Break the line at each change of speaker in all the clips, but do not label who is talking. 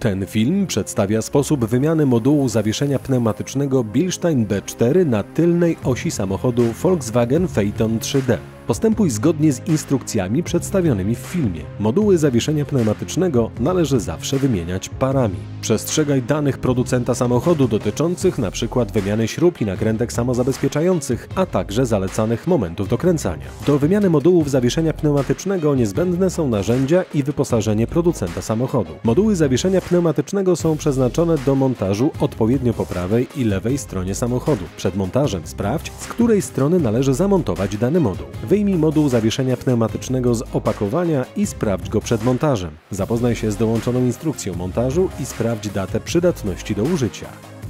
Ten film przedstawia sposób wymiany modułu zawieszenia pneumatycznego BILSTEIN B4 na tylnej osi samochodu Volkswagen Phaeton 3D. Postępuj zgodnie z instrukcjami przedstawionymi w filmie. Moduły zawieszenia pneumatycznego należy zawsze wymieniać parami. Przestrzegaj danych producenta samochodu dotyczących np. wymiany śrub i nakrętek samozabezpieczających, a także zalecanych momentów dokręcania. Do wymiany modułów zawieszenia pneumatycznego niezbędne są narzędzia i wyposażenie producenta samochodu. Moduły zawieszenia pneumatycznego są przeznaczone do montażu odpowiednio po prawej i lewej stronie samochodu. Przed montażem sprawdź, z której strony należy zamontować dany moduł. Wyjmij moduł zawieszenia pneumatycznego z opakowania i sprawdź go przed montażem. Zapoznaj się z dołączoną instrukcją montażu i sprawdź datę przydatności do użycia.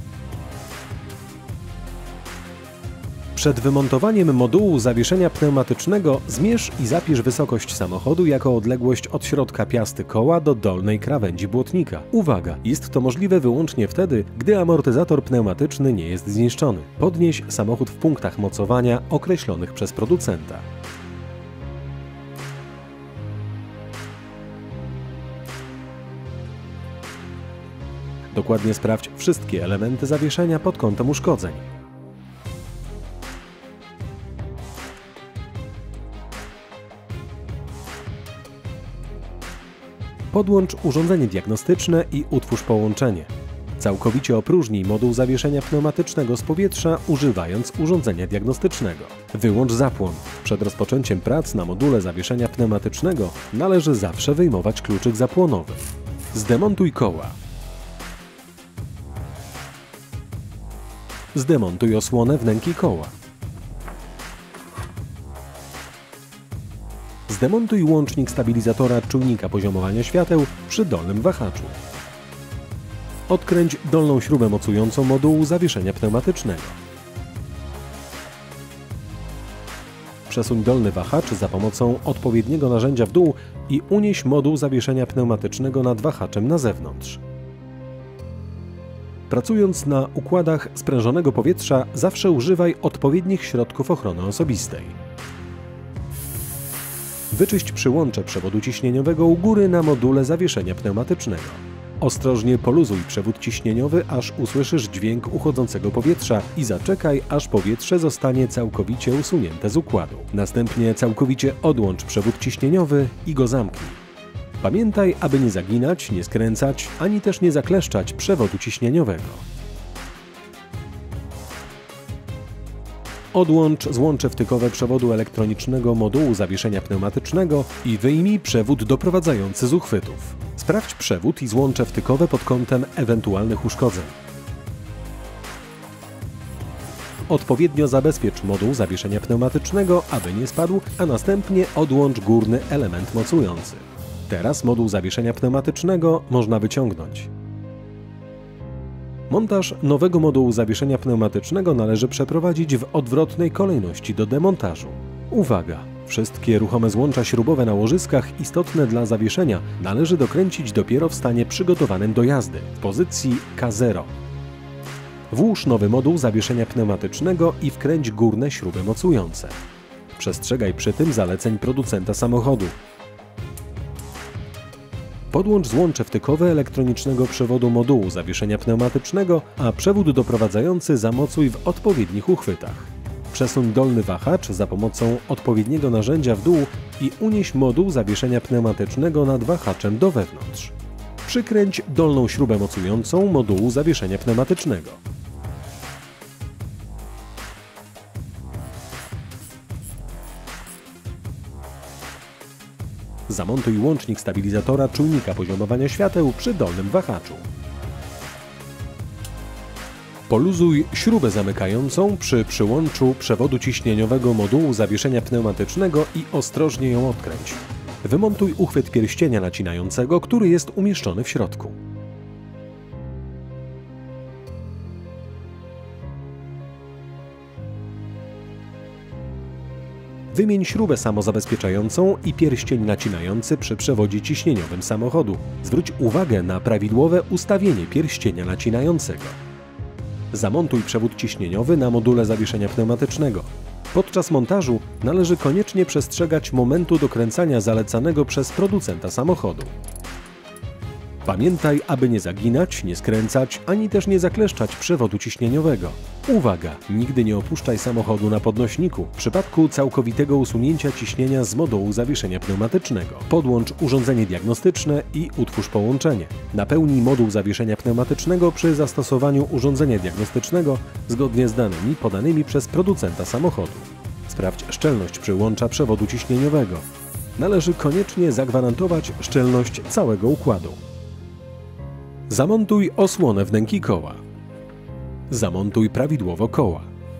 Przed wymontowaniem modułu zawieszenia pneumatycznego zmierz i zapisz wysokość samochodu jako odległość od środka piasty koła do dolnej krawędzi błotnika. Uwaga! Jest to możliwe wyłącznie wtedy, gdy amortyzator pneumatyczny nie jest zniszczony. Podnieś samochód w punktach mocowania określonych przez producenta. Dokładnie sprawdź wszystkie elementy zawieszenia pod kątem uszkodzeń. Podłącz urządzenie diagnostyczne i utwórz połączenie. Całkowicie opróżnij moduł zawieszenia pneumatycznego z powietrza, używając urządzenia diagnostycznego. Wyłącz zapłon. Przed rozpoczęciem prac na module zawieszenia pneumatycznego należy zawsze wyjmować kluczyk zapłonowy. Zdemontuj koła. Zdemontuj osłonę wnęki koła. Zdemontuj łącznik stabilizatora czujnika poziomowania świateł przy dolnym wahaczu. Odkręć dolną śrubę mocującą modułu zawieszenia pneumatycznego. Przesuń dolny wahacz za pomocą odpowiedniego narzędzia w dół i unieś moduł zawieszenia pneumatycznego nad wahaczem na zewnątrz. Pracując na układach sprężonego powietrza, zawsze używaj odpowiednich środków ochrony osobistej. Wyczyść przyłącze przewodu ciśnieniowego u góry na module zawieszenia pneumatycznego. Ostrożnie poluzuj przewód ciśnieniowy, aż usłyszysz dźwięk uchodzącego powietrza i zaczekaj, aż powietrze zostanie całkowicie usunięte z układu. Następnie całkowicie odłącz przewód ciśnieniowy i go zamknij. Pamiętaj, aby nie zaginać, nie skręcać, ani też nie zakleszczać przewodu ciśnieniowego. Odłącz złącze wtykowe przewodu elektronicznego modułu zawieszenia pneumatycznego i wyjmij przewód doprowadzający z uchwytów. Sprawdź przewód i złącze wtykowe pod kątem ewentualnych uszkodzeń. Odpowiednio zabezpiecz moduł zawieszenia pneumatycznego, aby nie spadł, a następnie odłącz górny element mocujący. Teraz moduł zawieszenia pneumatycznego można wyciągnąć. Montaż nowego modułu zawieszenia pneumatycznego należy przeprowadzić w odwrotnej kolejności do demontażu. Uwaga! Wszystkie ruchome złącza śrubowe na łożyskach istotne dla zawieszenia należy dokręcić dopiero w stanie przygotowanym do jazdy, w pozycji K0. Włóż nowy moduł zawieszenia pneumatycznego i wkręć górne śruby mocujące. Przestrzegaj przy tym zaleceń producenta samochodu. Podłącz złącze wtykowe elektronicznego przewodu modułu zawieszenia pneumatycznego, a przewód doprowadzający zamocuj w odpowiednich uchwytach. Przesuń dolny wahacz za pomocą odpowiedniego narzędzia w dół i unieś moduł zawieszenia pneumatycznego nad wahaczem do wewnątrz. Przykręć dolną śrubę mocującą modułu zawieszenia pneumatycznego. Zamontuj łącznik stabilizatora czujnika poziomowania świateł przy dolnym wahaczu. Poluzuj śrubę zamykającą przy przyłączu przewodu ciśnieniowego modułu zawieszenia pneumatycznego i ostrożnie ją odkręć. Wymontuj uchwyt pierścienia nacinającego, który jest umieszczony w środku. Wymień śrubę samozabezpieczającą i pierścień nacinający przy przewodzie ciśnieniowym samochodu. Zwróć uwagę na prawidłowe ustawienie pierścienia nacinającego. Zamontuj przewód ciśnieniowy na module zawieszenia pneumatycznego. Podczas montażu należy koniecznie przestrzegać momentu dokręcania zalecanego przez producenta samochodu. Pamiętaj, aby nie zaginać, nie skręcać, ani też nie zakleszczać przewodu ciśnieniowego. Uwaga! Nigdy nie opuszczaj samochodu na podnośniku w przypadku całkowitego usunięcia ciśnienia z modułu zawieszenia pneumatycznego. Podłącz urządzenie diagnostyczne i utwórz połączenie. Napełnij moduł zawieszenia pneumatycznego przy zastosowaniu urządzenia diagnostycznego zgodnie z danymi podanymi przez producenta samochodu. Sprawdź szczelność przyłącza przewodu ciśnieniowego. Należy koniecznie zagwarantować szczelność całego układu. Zamontuj osłonę wnęki koła. Zamontuj prawidłowo koła.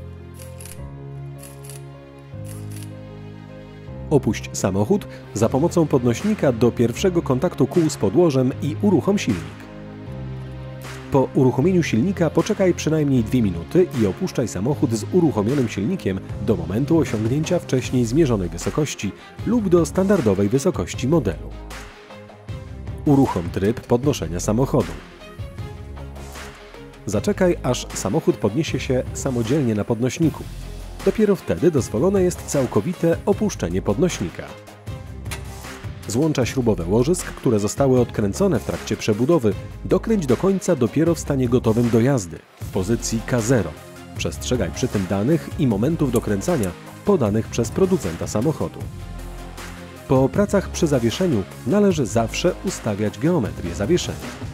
Opuść samochód za pomocą podnośnika do pierwszego kontaktu kół z podłożem i uruchom silnik. Po uruchomieniu silnika poczekaj przynajmniej 2 minuty i opuszczaj samochód z uruchomionym silnikiem do momentu osiągnięcia wcześniej zmierzonej wysokości lub do standardowej wysokości modelu. Uruchom tryb podnoszenia samochodu. Zaczekaj, aż samochód podniesie się samodzielnie na podnośniku. Dopiero wtedy dozwolone jest całkowite opuszczenie podnośnika. Złącza śrubowe łożysk, które zostały odkręcone w trakcie przebudowy, dokręć do końca dopiero w stanie gotowym do jazdy, w pozycji K0. Przestrzegaj przy tym danych i momentów dokręcania podanych przez producenta samochodu. Po pracach przy zawieszeniu należy zawsze ustawiać geometrię zawieszenia.